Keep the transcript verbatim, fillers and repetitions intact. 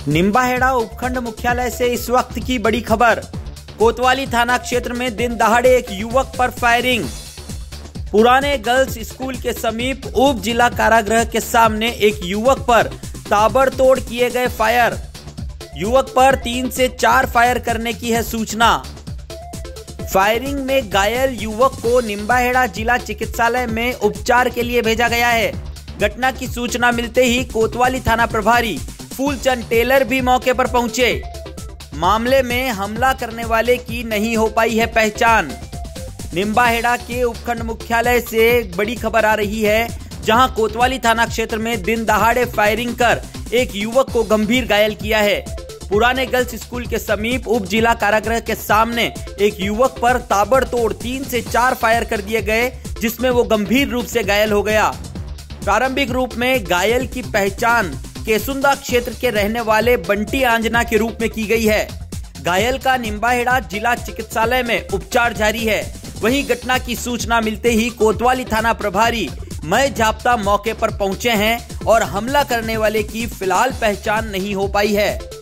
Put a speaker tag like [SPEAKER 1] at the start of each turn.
[SPEAKER 1] निम्बाहेड़ा उपखंड मुख्यालय से इस वक्त की बड़ी खबर। कोतवाली थाना क्षेत्र में दिन दहाड़े एक युवक पर फायरिंग। पुराने गर्ल्स स्कूल के समीप उप जिला कारागृह के सामने एक युवक पर ताबड़तोड़ किए गए फायर। युवक पर तीन से चार फायर करने की है सूचना। फायरिंग में घायल युवक को निम्बाहेड़ा जिला चिकित्सालय में उपचार के लिए भेजा गया है। घटना की सूचना मिलते ही कोतवाली थाना प्रभारी फूलचंद टेलर भी मौके पर पहुंचे। मामले में हमला करने वाले की नहीं हो पाई है पहचान। निम्बाहेड़ा के उपखंड मुख्यालय से बड़ी खबर आ रही है, जहां कोतवाली थाना क्षेत्र में दिन दहाड़े फायरिंग कर एक युवक को गंभीर घायल किया है। पुराने गर्ल्स स्कूल के समीप उप जिला कारागृह के सामने एक युवक पर ताबड़तोड़ तीन से चार फायर कर दिए गए, जिसमें वो गंभीर रूप से घायल हो गया। प्रारंभिक रूप में घायल की पहचान केसुंदा क्षेत्र के रहने वाले बंटी आंजना के रूप में की गई है। घायल का निम्बाहेड़ा जिला चिकित्सालय में उपचार जारी है। वहीं घटना की सूचना मिलते ही कोतवाली थाना प्रभारी मय जाप्ता मौके पर पहुंचे हैं और हमला करने वाले की फिलहाल पहचान नहीं हो पाई है।